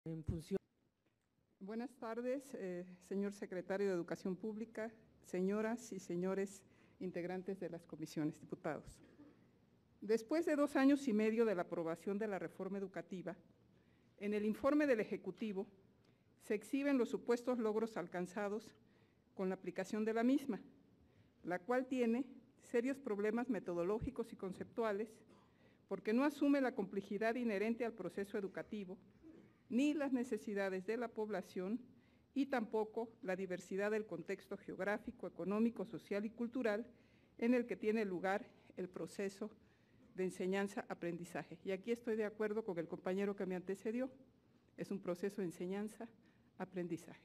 en función. Buenas tardes, señor secretario de Educación Pública, señoras y señores integrantes de las comisiones, diputados. Después de 2 años y medio de la aprobación de la reforma educativa, en el informe del Ejecutivo se exhiben los supuestos logros alcanzados con la aplicación de la misma, la cual tiene serios problemas metodológicos y conceptuales, porque no asume la complejidad inherente al proceso educativo, ni las necesidades de la población y tampoco la diversidad del contexto geográfico, económico, social y cultural en el que tiene lugar el proceso de enseñanza-aprendizaje. Y aquí estoy de acuerdo con el compañero que me antecedió, es un proceso de enseñanza-aprendizaje.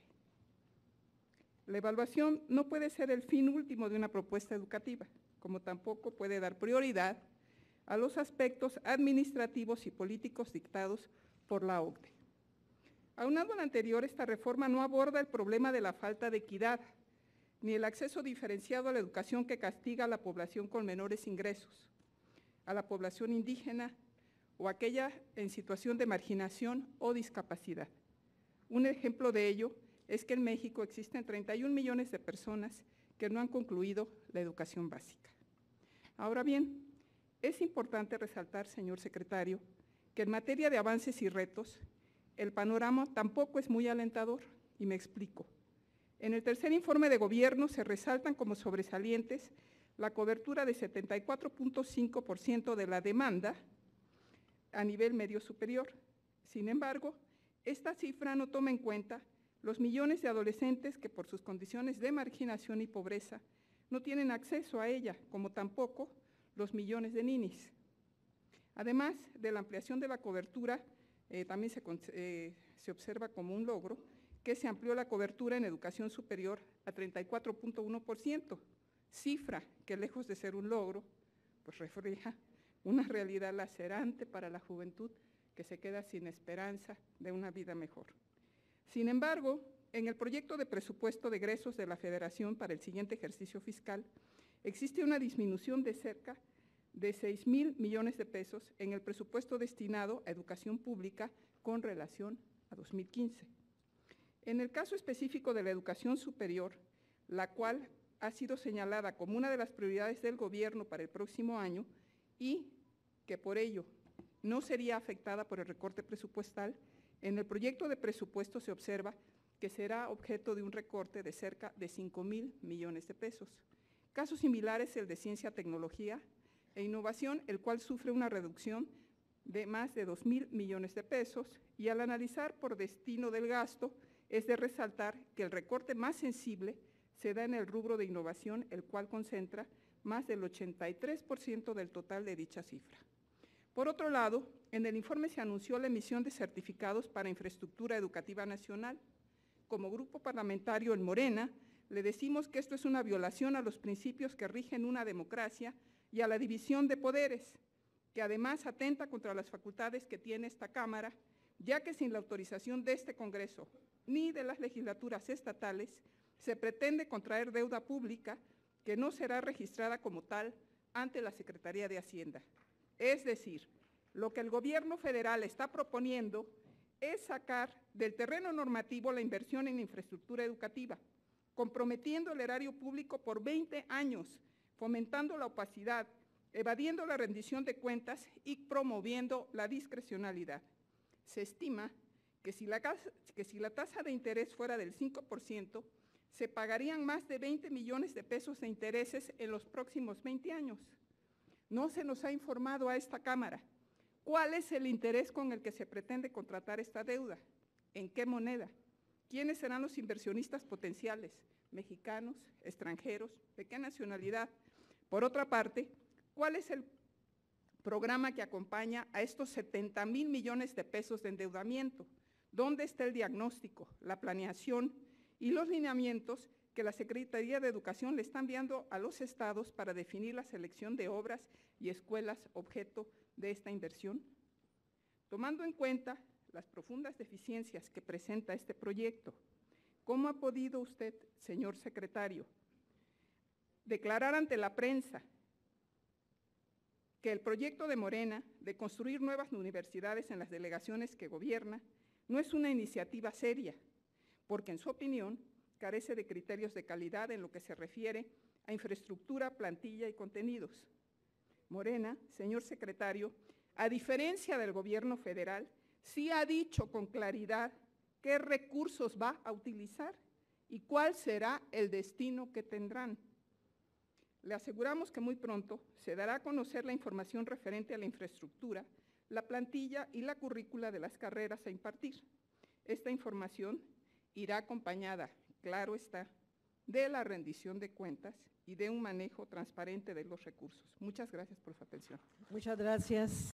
La evaluación no puede ser el fin último de una propuesta educativa, como tampoco puede dar prioridad a los aspectos administrativos y políticos dictados por la OCDE. Aunado a lo anterior, esta reforma no aborda el problema de la falta de equidad, ni el acceso diferenciado a la educación que castiga a la población con menores ingresos, a la población indígena o aquella en situación de marginación o discapacidad. Un ejemplo de ello es que en México existen 31 millones de personas que no han concluido la educación básica. Ahora bien, es importante resaltar, señor secretario, que en materia de avances y retos, el panorama tampoco es muy alentador, y me explico. En el tercer informe de gobierno se resaltan como sobresalientes la cobertura de 74.5% de la demanda a nivel medio superior. Sin embargo, esta cifra no toma en cuenta los millones de adolescentes que por sus condiciones de marginación y pobreza no tienen acceso a ella, como tampoco los millones de ninis. Además de la ampliación de la cobertura, también se observa como un logro que se amplió la cobertura en educación superior a 34.1%, cifra que lejos de ser un logro, pues refleja una realidad lacerante para la juventud que se queda sin esperanza de una vida mejor. Sin embargo, en el proyecto de presupuesto de egresos de la Federación para el siguiente ejercicio fiscal, existe una disminución de cerca de 6,000 millones de pesos en el presupuesto destinado a educación pública con relación a 2015. En el caso específico de la educación superior, la cual ha sido señalada como una de las prioridades del gobierno para el próximo año y que por ello no sería afectada por el recorte presupuestal, en el proyecto de presupuesto se observa que será objeto de un recorte de cerca de 5,000 millones de pesos. Caso similar es el de ciencia, tecnología e innovación, el cual sufre una reducción de más de 2,000 millones de pesos, y al analizar por destino del gasto, es de resaltar que el recorte más sensible se da en el rubro de innovación, el cual concentra más del 83% del total de dicha cifra. Por otro lado, en el informe se anunció la emisión de certificados para infraestructura educativa nacional. Como grupo parlamentario en Morena, le decimos que esto es una violación a los principios que rigen una democracia y a la división de poderes, que además atenta contra las facultades que tiene esta Cámara, ya que sin la autorización de este Congreso ni de las legislaturas estatales, se pretende contraer deuda pública que no será registrada como tal ante la Secretaría de Hacienda. Es decir, lo que el gobierno federal está proponiendo es sacar del terreno normativo la inversión en infraestructura educativa, comprometiendo el erario público por 20 años, fomentando la opacidad, evadiendo la rendición de cuentas y promoviendo la discrecionalidad. Se estima que si la tasa de interés fuera del 5%, se pagarían más de 20 millones de pesos de intereses en los próximos 20 años. No se nos ha informado a esta Cámara cuál es el interés con el que se pretende contratar esta deuda, en qué moneda, quiénes serán los inversionistas potenciales, mexicanos, extranjeros, de qué nacionalidad. Por otra parte, ¿cuál es el programa que acompaña a estos 70,000 millones de pesos de endeudamiento? ¿Dónde está el diagnóstico, la planeación y los lineamientos que la Secretaría de Educación le está enviando a los estados para definir la selección de obras y escuelas objeto de esta inversión? Tomando en cuenta las profundas deficiencias que presenta este proyecto, ¿cómo ha podido usted, señor secretario, declarar ante la prensa que el proyecto de Morena de construir nuevas universidades en las delegaciones que gobierna no es una iniciativa seria, porque en su opinión carece de criterios de calidad en lo que se refiere a infraestructura, plantilla y contenidos. Morena, señor secretario, a diferencia del gobierno federal, sí ha dicho con claridad qué recursos va a utilizar y cuál será el destino que tendrán. Le aseguramos que muy pronto se dará a conocer la información referente a la infraestructura, la plantilla y la currícula de las carreras a impartir. Esta información irá acompañada, claro está, de la rendición de cuentas y de un manejo transparente de los recursos. Muchas gracias por su atención. Muchas gracias.